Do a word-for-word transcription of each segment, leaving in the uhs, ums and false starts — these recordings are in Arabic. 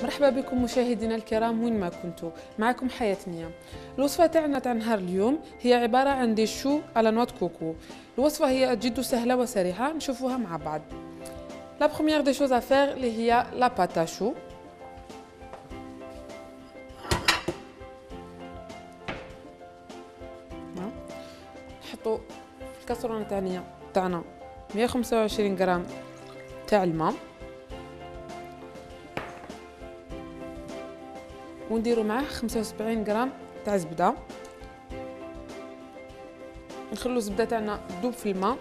مرحبا بكم مشاهدينا الكرام وين ما كنتوا. معكم حياة نية. الوصفة تاعنا تاع نهار اليوم هي عبارة عن دي شو على نوات كوكو. الوصفة هي جد سهلة وسريعة، نشوفوها مع بعض. لا بروميير دي شوز افير اللي هي لا باتا شو. نحطوا في الكاسرونه تاعنا تاعنا مية وخمسة وعشرين غرام تاع الماء، ونديروا معاه خمسة وسبعين غرام تاع زبده. نخلو الزبده تاعنا تذوب في الماء.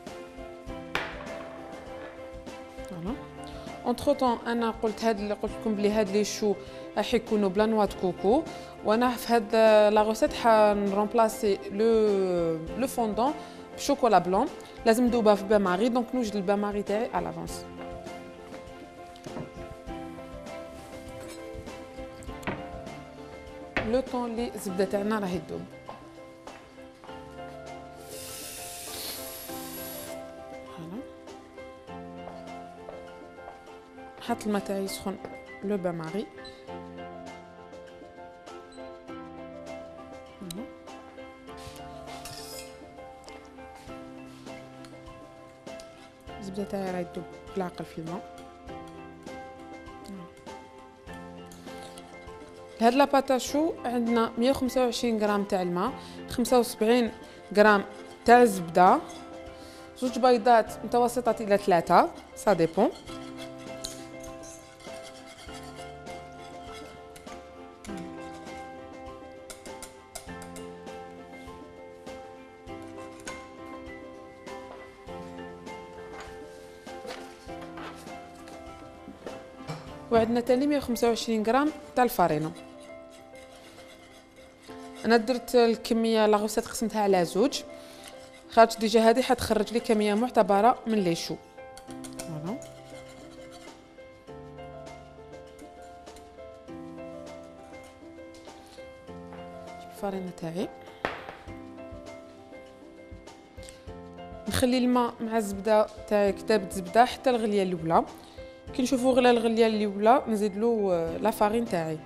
فوالا اونتر طون انا قلت هاد اللي قلت لكم بلي هاد لي شو راح يكونوا بلا نوا كوكو، وانا في هاد لا روسيت حنرومبلاسي لو لو فوندون بشوكولا بلون. لازم ندوبها في باماري، دونك نوجد الباماري تاعي على لافونس. لو طون اللي الزبده تاعنا راهي تذوب. نحط الماء تاعي يسخن لو باماري. الزبده تاعي راهي تذوب بالعقل في الماء. لهاد لاباتا شو عندنا مية وخمسة وعشرين غرام تاع الماء، خمسة وسبعين غرام تاع الزبده، زوج بيضات متوسطه الى ثلاثه سا ديبون. وعندنا تاني مية وخمسة وعشرين غرام تاع الفارينه. انا درت الكميه لا غوسيت قسمتها على زوج، خاطر ديجا هذه حتخرج لي كميه معتبره من لي شو. فوالا الفارينه تاعي، نخلي الماء مع الزبده تاعي كتابه زبده حتى الغليه الاولى. كي نشوفوا غلا الغليه الاولى نزيد له لا فارين تاعي.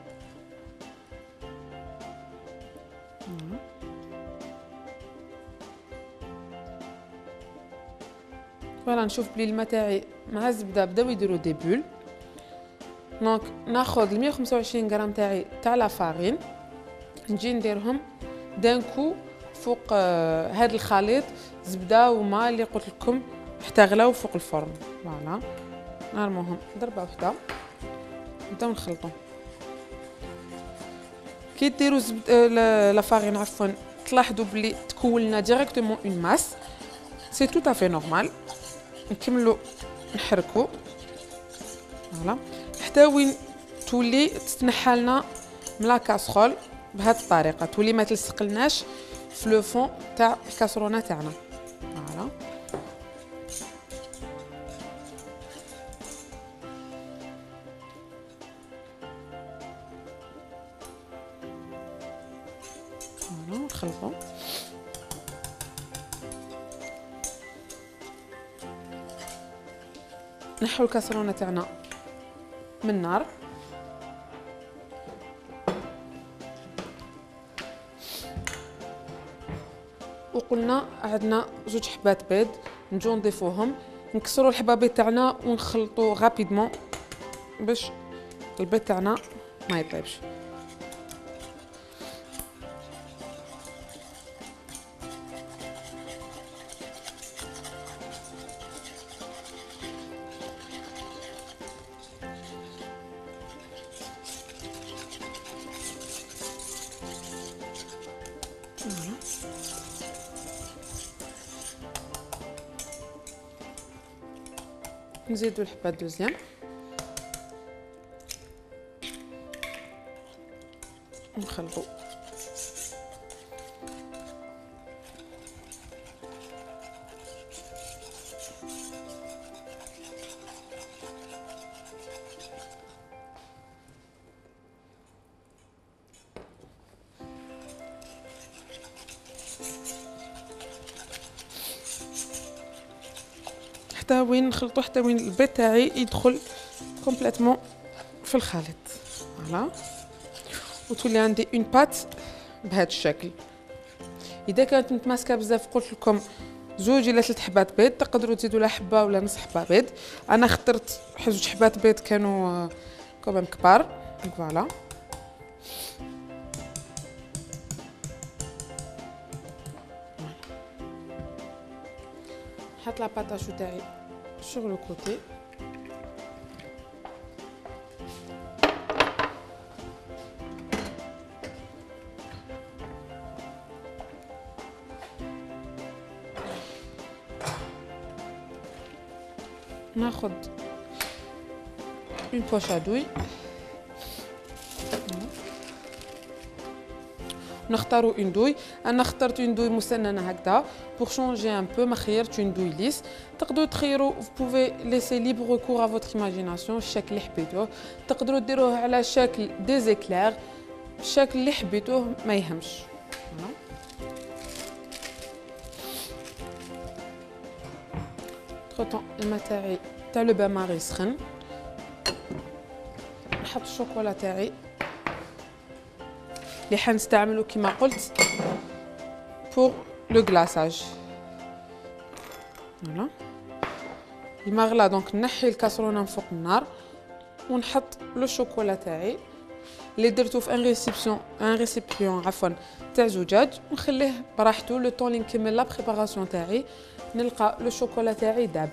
فوالا نشوف بلي الماء تاعي مع الزبده بداو يديروا دي بول. دونك ناخذ مية وخمسة وعشرين غرام تاعي تاع لا فارين، نجي نديرهم دانكو فوق آه هذا الخليط زبده وماء اللي قلت لكم حتى غلاو فوق الفرن. فوالا نرموهم ضربه وحده، نبداو نخلطو. كي ديروا زبده لا فارين عفوا تلاحظوا بلي تكون لنا ديريكتومون اون ماس، سي تو افي نورمال. نكملوا نحركوا فوالا حتى وين تولي تتنحى لنا من لا كاسرول بهذه الطريقه، تولي ما تلصقلناش في لو فون تاع الكاسرونه تاعنا. فوالا فوالا نخلطوا. نحو الكاسرونه تاعنا من النار. وقلنا عندنا زوج حبات بيض، نجو نضيفوهم، نكسروا الحبابيض تاعنا ونخلطوا غابيدمون باش البيض تاعنا ما يطيبش. نزيدو الحبه دوزيام، نخلطو. حتى وين نخلطو، حتى وين البيض تاعي يدخل كومبليتمون في الخليط فوالا، وتولي عندي اون بات بهذا الشكل. اذا كانت متماسكه بزاف قلت لكم زوج الى ثلاث حبات بيض، تقدروا تزيدوا لها حبه ولا نص حبه بيض. انا اخترت زوج حبات بيض كانوا كومام كبار فوالا. نحط لا باتاشو تاعي sur le côté. ناخذ une poche à douille. نختاروا اون دوي. انا اخترت اون دوي مسننه هكذا pour changer un peu. ما خيرتش اون دوي ليس. تقدروا تخيروا vous pouvez laisser libre cours à votre imagination الشكل اللي حبيتوه. تقدروا ديروه على شكل دي زيكلير الشكل اللي حبيتوه ما يهمش. تروطون الماء تاعي تاع لو بان ماري سخن. نحط الشوكولا تاعي اللي حنستعملو كما قلت pour le glaçage. فوالا الماء غلا دونك نحي الكاسرونه من فوق النار ونحط لو شوكولا تاعي اللي درتو في ان ريسيبسيون ان ريسيبيون عفوا تاع زجاج ونخليه براحتو لو طون اللي نكمل لا بريباراسيون تاعي. نلقى لو شوكولا تاعي داب.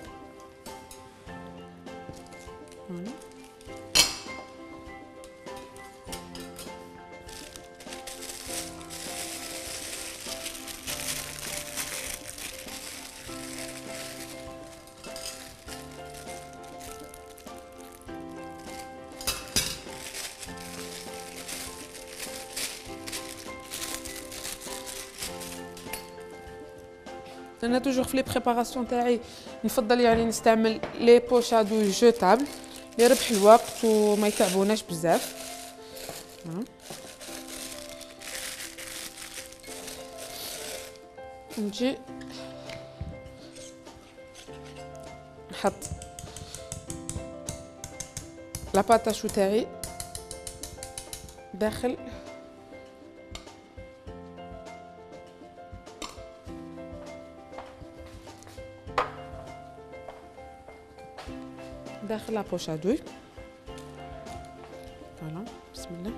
انا توجور في لي بريباراسيون تاعي نفضل يعني نستعمل لي بوش ا دوي جوتابل لربح الوقت وما يتعبوناش بزاف. نجي نحط لا باتاشو تاعي داخل داخل لا بوش ا دوي. فوالا بسم الله.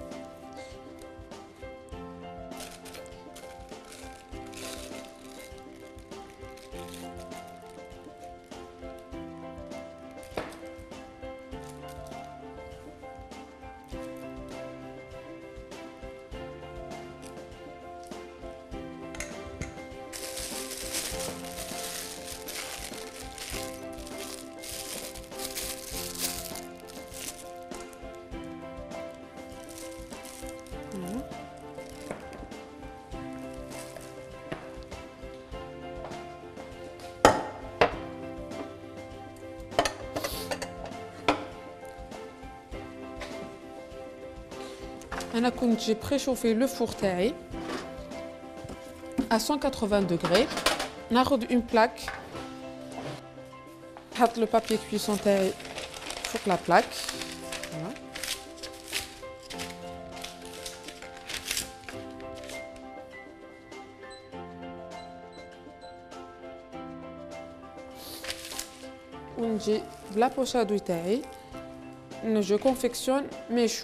انا كنت جي بريشوفي لو فور تاعي à cent quatre-vingts degrés. ناخذ اون بلاك نحط لو بابي كويسون تاعي فوق لا بلاك. ونجي بلا بوشا دوي تاعي جو كونفيكسيون مي شو.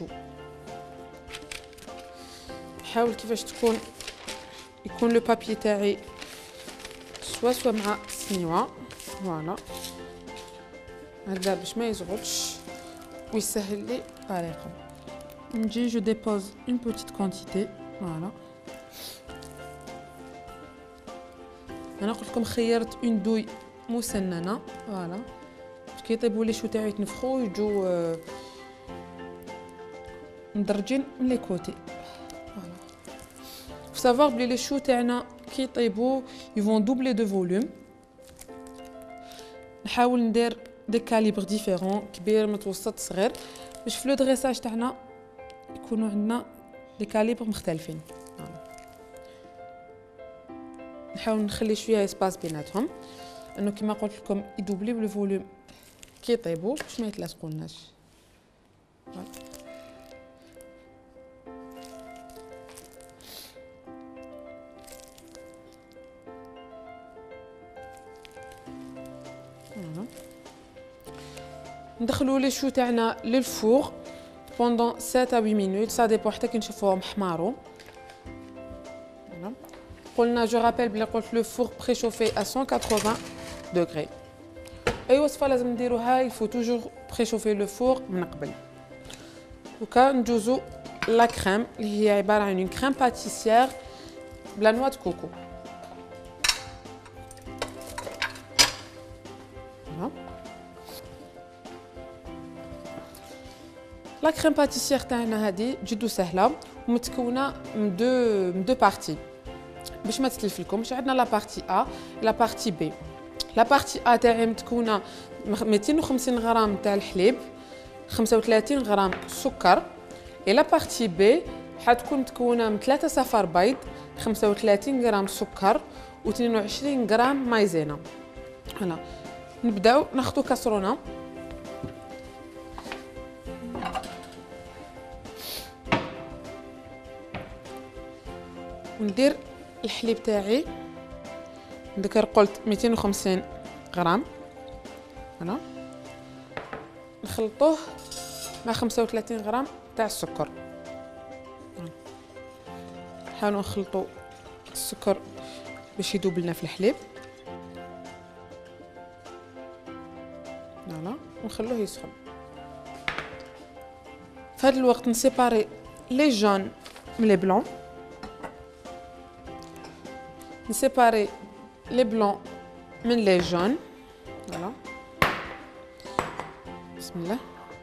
نحاول كيفاش تكون يكون لو بابي تاعي سوا سوا مع السنيوه فوالا هكذا باش ما يزغطش ويسهل لي الطريقه. نجي جو ديبوز اون بوتيت كونتيتي فوالا. انا قلت لكم خيرت اون دوي مسننه فوالا باش كيطيبوا لي شو تاعي يتنفخوا يجوا مدرجين من لي كوتي. faut savoir بلي لي شو تاعنا كي يطيبوا يفون دوبلي دو فوليوم. نحاول ندير دي كاليبر ديفيرون كبير متوسط صغير باش في لو دريساج تاعنا يكونوا عندنا دي كاليبر مختلفين. نحاول نخلي شويه اسباس بيناتهم انه كما قلت لكم يدوبلي بالفوليوم كي يطيبوا باش ما يتلاصقولناش. ندخلوا لي شو تاعنا للفور pendant sept à huit minutes ça dépend حتى كي نشوفوهم حماروا. قلنا جو رابيل بلي قلت لو فور بريشوفي à cent quatre-vingts degrés. اي وصفه لازم نديروها il faut toujours préchauffer le four من قبل. دوكا ندوزو لا كريم اللي هي عباره عن اون كريم باتيسيير بلا نوا دو كوكو. لا كريم باتيسيير تاعنا هذه جدو سهله ومتكونه من دو من دو بارتي باش ما تتلفلكمش. عندنا لا بارتي ا لا بارتي بي. لا بارتي ا تاعي متكونه مئتين وخمسين غرام تاع الحليب، خمسة وثلاثين غرام سكر. اي لا بارتي بي حتكون متكونه من ثلاثة صفار بيض، خمسة وثلاثين غرام سكر واثنين وعشرين غرام مايزينا. هنا نبداو ناخذ كاسرونه وندير الحليب تاعي. نذكر قلت مئتين وخمسين غرام. هنا نخلطوه مع خمسة وثلاثين غرام تاع السكر. نحاولوا نخلطوا السكر باش يذوب لنا في الحليب. فوالا ونخلوه يسخن. في هذا الوقت نسيباري لي جون من لي بلون. نسيباري لي بلون من لي جون. فوالا بسم الله.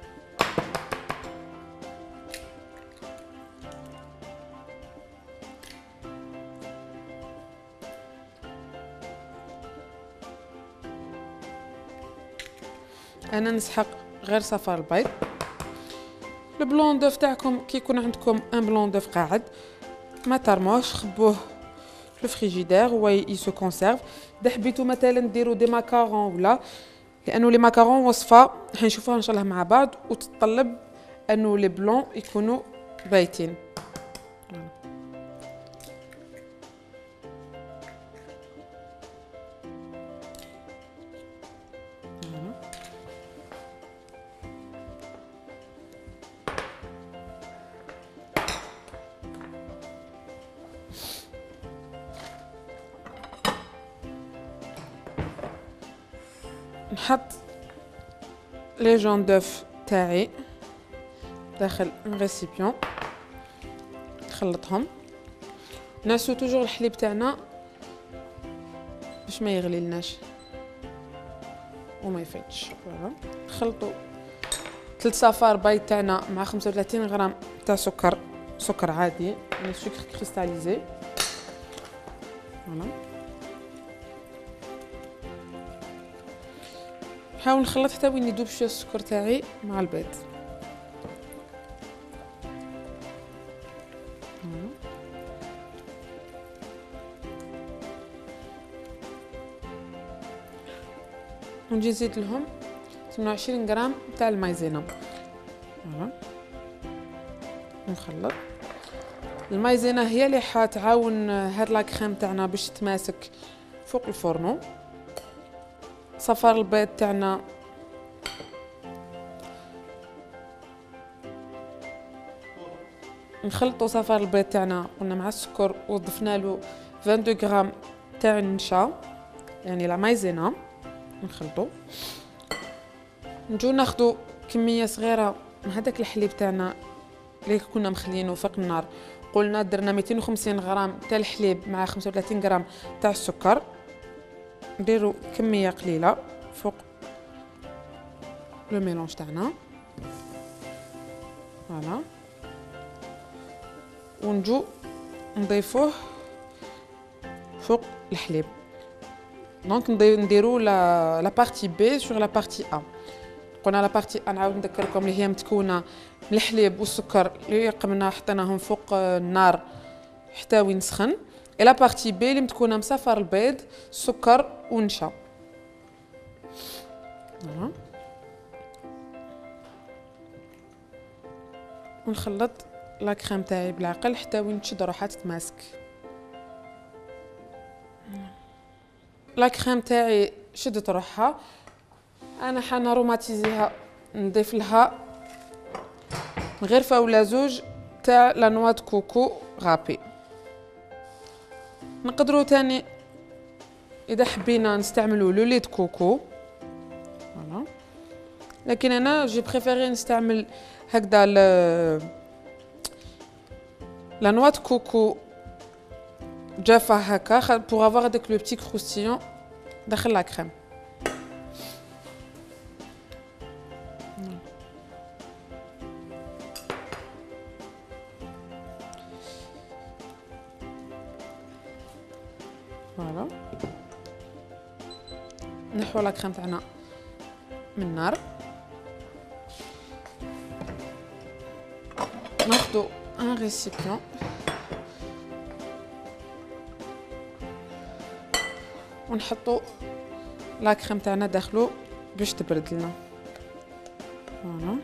انا نسحق غير صفار البيض. البلون دوف تاعكم كي يكون عندكم ان بلون دوف قاعد ما ترموش، خبوه في الفريجيدير هو يسو كونسيرف. اذا حبيتو مثلا ديروا دي ماكارون ولا، لانه لي ماكارون وصفه حنشوفوها ان شاء الله مع بعض وتتطلب انه لي بلون يكونوا بايتين. نحط لي جون دوف تاعي داخل ان ريسيبيون، نخلطهم. نعسو توجور الحليب تاعنا باش ما يغلي لناش وما يفيدش. فوالا نخلطو ثلاث صفار بيض تاعنا مع خمسة وثلاثين غرام تاع سكر، سكر عادي يعني سكر كريستاليزي. فوالا نحاول نخلط حتى وين يذوب شويه السكر تاعي مع البيض. ونجي نزيد لهم ثمانية وعشرين غرام تاع المايزينا. فوالا نخلط. المايزينا هي اللي حتعاون هاد لا كريم تاعنا باش تماسك فوق الفرنو. صفار البيض تاعنا نخلطوا صفار البيض تاعنا قلنا مع السكر وضفنا له اثنين وعشرين غرام تاع النشا يعني لا مايزينا. نخلطوا نجو ناخذوا كميه صغيره من هذاك الحليب تاعنا اللي كنا مخلينه فوق النار. قلنا درنا مئتين وخمسين غرام تاع الحليب مع خمسة وثلاثين غرام تاع السكر. نديروا كميه قليله فوق لو ميلونج تاعنا. فوالا ونجو نضيفوه فوق الحليب. دونك نديروا لا لا بارتي بي سور لا بارتي ا. قلنا لا بارتي ا نعاود نذكركم اللي هي متكونه من الحليب والسكر اللي قمنا حطيناهم فوق النار حتى وين سخن. اي لا بارتي بي اللي متكونه مصفر البيض، سكر ونشا. ونخلط لا كريم تاعي بالعقل حتى وين تشد روحها تتماسك. لا كريم تاعي شدت روحها، انا حناروماتيزيها، نضيف لها غرفه ولا زوج تاع لا نوا دو كوكو غابي. نقدروا تاني اذا حبينا نستعملوا لو لي دو كوكو فوالا، لكن انا جي بريفيري نستعمل هكذا ل لا نوا دو كوكو جافه هكا بور افوار هذاك لو بتي كروستيون داخل لا كريم. فوالا نحو لا كريم تاعنا من النار، ناخدو ان ريسيبيون ونحطو لا كريم تاعنا داخلو باش تبرد لنا. فوالا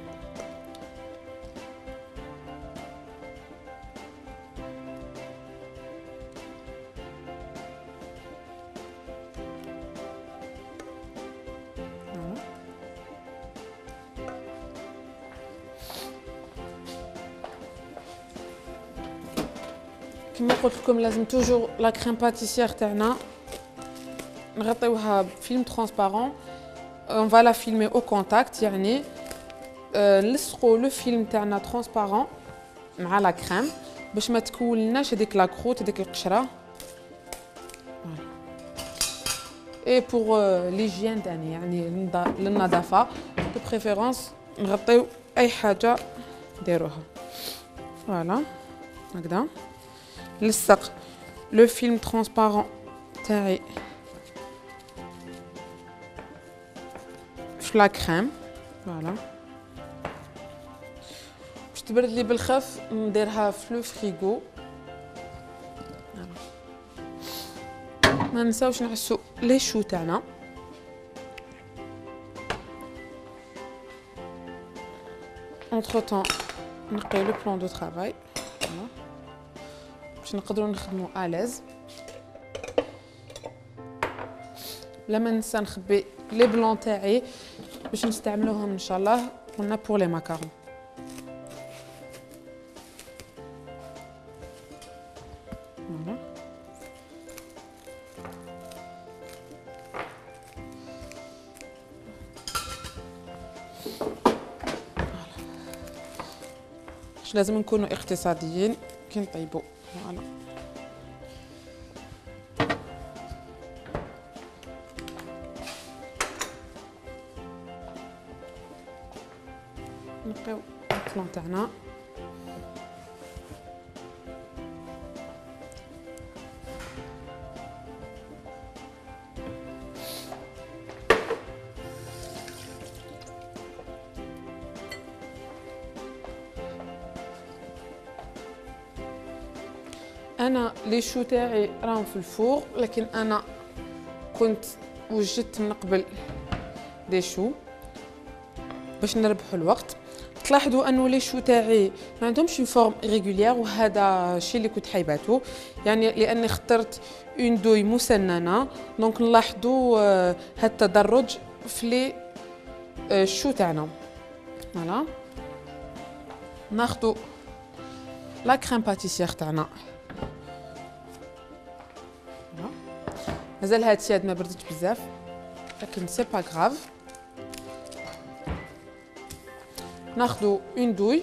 كما قلت لكم لازم توجور لا كريم باتيسير تاعنا نغطيوها بفيلم ترانسبارون، اون فالا فيلمي او كونتاكت، يعني نلصقوا لو فيلم تاعنا ترانسبارون مع لا كريم باش ما تكولناش هذيك لا كروت هذيك القشره. اي بور ليجيان تاني يعني للنظافه دو بريفيرونس نغطيو اي حاجه ديروها. فوالا هكذا نلصق لو فيلم ترانسبارون تاعي في لا كريم. فوالا باش تبرد لي بالخف نديرها في لو فريغو. ما نساوش نعسو لي شو تاعنا. entre temps نقي لو بلان دو طرافاي باش نقدروا نخدموا اليز. لما ننسى نخبي لي بلون تاعي باش نستعملوهم ان شاء الله قلنا بور لي ماكارون. فوالا باش لازم نكونوا اقتصاديين كي نطيبوا. فوالا نقيو البلان تاعنا انا لي شو تاعي راهم في الفور، لكن انا كنت وجدت من قبل دي شو باش نربحوا الوقت. تلاحظوا انه لي شو تاعي ما عندهمش فورم ريغوليير، وهذا الشيء اللي كنت حايباته يعني لاني اخترت اون دوي مسننه. دونك نلاحظوا هذا التدرج في لي شو تاعنا. فوالا ناخذوا لا كريم باتيسير تاعنا. مازال هاد الشيء ما بردتش بزاف لكن سي با غراف. ناخذوا اون دوي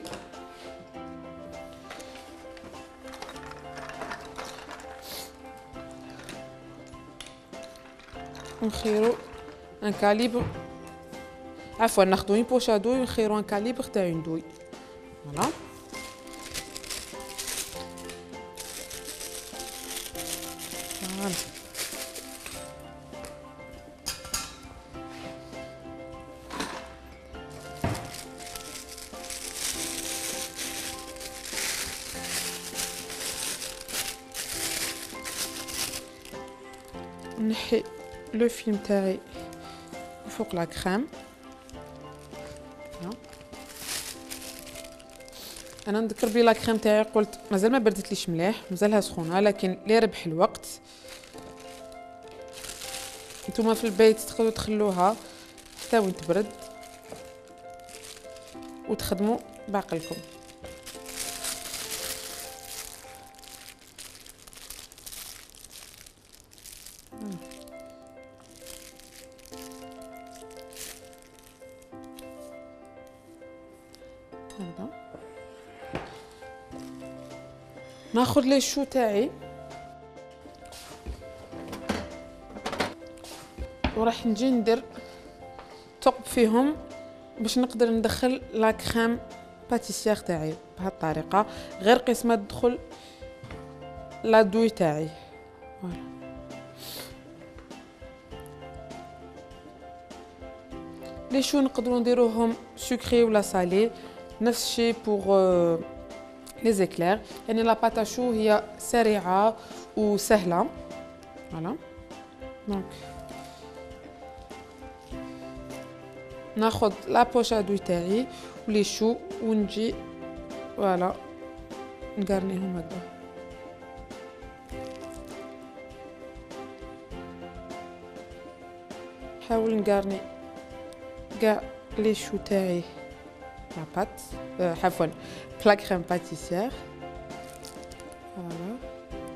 ونخيروا ان كاليبر، عفوا ناخذوا اون بوشا دوي ونخيروا ان كاليبر تاع اون دوي. فوالا فوالا نحي لو فيلم تاعي فوق لا كريم. انا نذكر بلي لا كريم تاعي قلت مازال ما بردتليش مليح، مازالها سخونه، لكن لي ربح الوقت. نتوما في البيت تقدروا تخلوها حتى وين تبرد وتخدموا بعقلكم. هذا ناخذ لي شو تاعي وراح نجي ندير ثقب فيهم باش نقدر ندخل لا كريم باتيسير تاعي بهذه الطريقه، غير قيس ما تدخل لا دوي تاعي. فوالا لي شو نقدروا نديروهم سكري ولا سالي، نفس الشيء بوغ لي زيكلير، يعني لا باتا شو هي سريعه وسهله. فوالا دونك ناخذ لا بوش ادوي تاعي ولي شو ونجي فوالا نقرنيهم هكذا. نحاول نقرني كاع لي شو تاعي لا بات أه عفوا لا كريم باتيسير. فوالا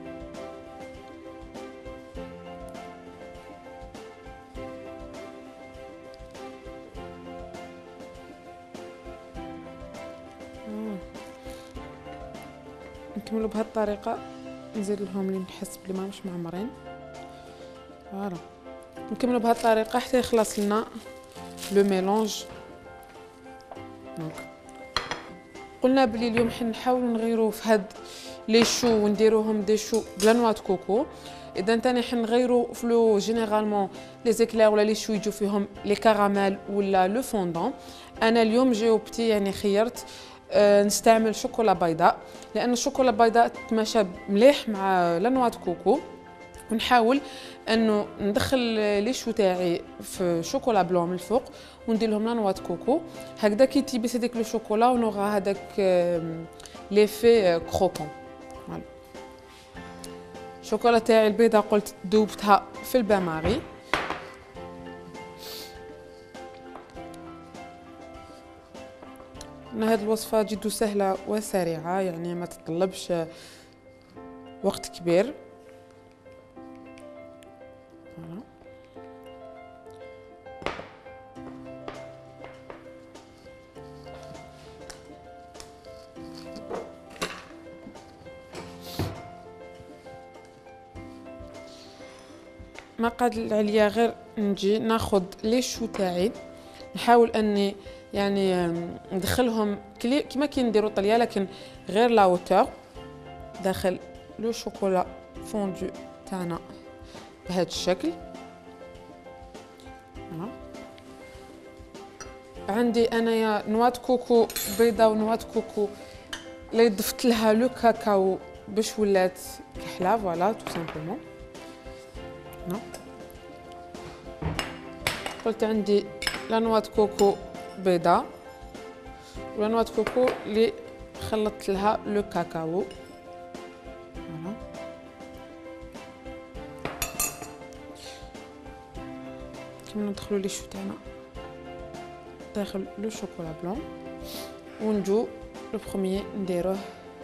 نكملوا بهذه الطريقه، نزيد لهم لي نحس بلي ماهمش معمرين. فوالا نكملوا بهذه الطريقه حتى يخلص لنا لو ميلونج. دونك قلنا بلي اليوم حنحاولوا نغيروا في هاد لي شو ونديروهم دي شو بلا نوات كوكو. اذا ثاني حنغيروا في لو جينيرالمون لي زيكلير ولا لي شو يجوا فيهم لي كراميل ولا لو فوندون. انا اليوم جاوبتي يعني خيرت أه نستعمل شوكولا بيضاء، لان الشوكولا البيضاء تتماشى مليح مع لنوات كوكو. ونحاول انه ندخل لي شو تاعي في شوكولا بلون من الفوق وندير لهم لنوات كوكو، هكذا كي تيبس هذاك لو شوكولا ونوغا هذاك ليفي كروكون. فوالا الشوكولا تاعي البيضاء قلت ذوبتها في البان ماري. هذه الوصفه جد سهله وسريعه، يعني ما تطلبش وقت كبير. ما قاد عليا غير نجي ناخذ لي شو تاعي، نحاول اني يعني ندخلهم كيما كي نديرو طليه، لكن غير لا ووتور داخل لو شوكولا فوندو تاعنا بهذا الشكل. عندي انايا نوات كوكو بيضه ونوات كوكو اللي ضفت لها لو كاكاو باش ولات كحله. فوالا تو سامبلومون قلت عندي لا نوات كوكو بيضه ولا نوات كوكو اللي خلطت لها لو كاكاو. فوالا كيما ندخلوا لي شو تاعنا داخل لو شوكولا بلون ونجو لو بروميير نديروه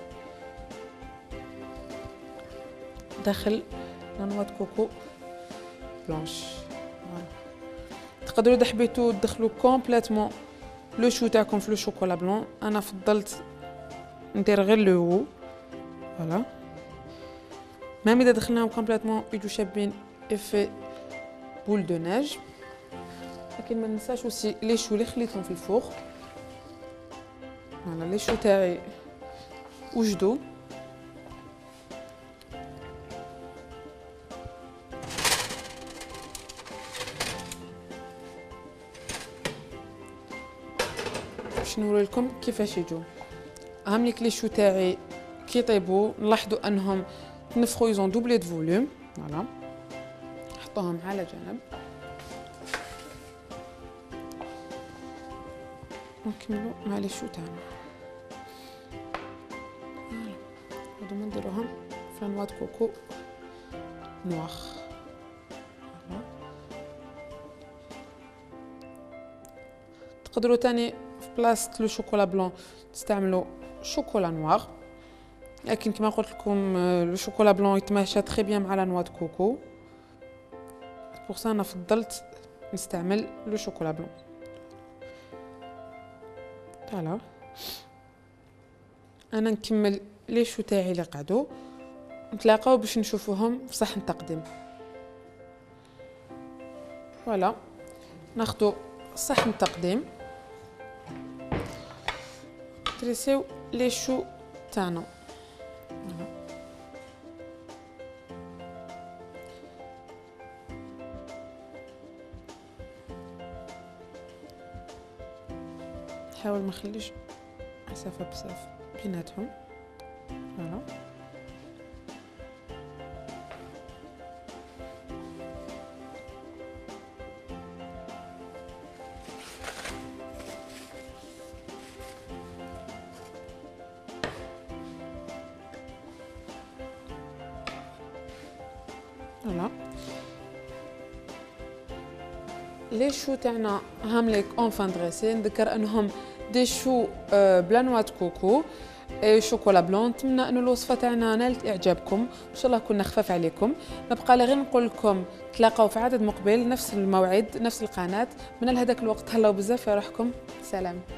داخل لا نوات كوكو بلانش. تقدروا اذا حبيتوا تدخلوا كومبليتمون لو شو تاعكم في لو شوكولا بلون، انا فضلت ندير غير لو هو. فوالا ميم اذا دخلناهم كومبليتمون يجوا شابين افي بول دو نيج. لكن ما ننساش اوسي لي شو اللي خليتهم في الفوق. فوالا لي شو تاعي وجدوا. باش نوري لكم كيفاش يجوا. اهم ليك لي شو تاعي كي يطيبوا نلاحظوا انهم تنفخوا يزون دوبلي دو فوليوم. فوالا نحطوهم على جنب ونكملوا مع لي شو تاعنا. ناخذهم نديروهم في نوا د كوكو نوار. تقدروا تاني في بلاصه لو شوكولا بلون تستعملوا شوكولا نوار، لكن كما قلت لكم لو شوكولا بلون يتماشى تري بيان مع لا نوا د كوكو، بوغ سا انا فضلت نستعمل لو شوكولا بلون. فوالا انا نكمل لي شو تاعي اللي قعدوا، نتلاقاو باش نشوفوهم في صحن تقديم. فوالا ناخذ صحن تقديم، تريسيو لي شو تاعنا. نحاول ما نخليش مسافه بزاف بيناتهم. فوالا فوالا لي شو تاعنا هامليك اون فان دريسي. نذكر انهم دي شو بلا نوا د كوكو اي شوكولا بلون. نتمنى ان الوصفه تاعنا نالت اعجابكم، ان شاء الله كنا خفاف عليكم. نبقى لي غير نقول لكم تلاقاو في عدد مقبل، نفس الموعد نفس القناه. من هذاك الوقت تهلاو بزاف في روحكم. سلام.